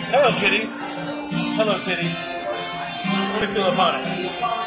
Hello, kitty. Hello, titty. What do you feel upon it?